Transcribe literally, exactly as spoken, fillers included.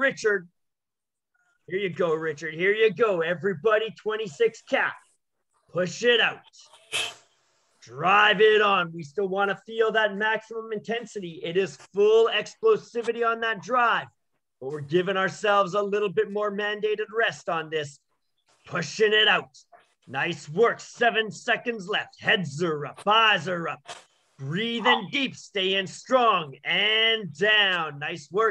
Richard. Here you go, Richard. Here you go. Everybody, twenty-six cap. Push it out. Drive it on. We still want to feel that maximum intensity. It is full explosivity on that drive, but we're giving ourselves a little bit more mandated rest on this. Pushing it out. Nice work. Seven seconds left. Heads are up. Eyes are up. Breathing deep. Staying strong. And down. Nice work.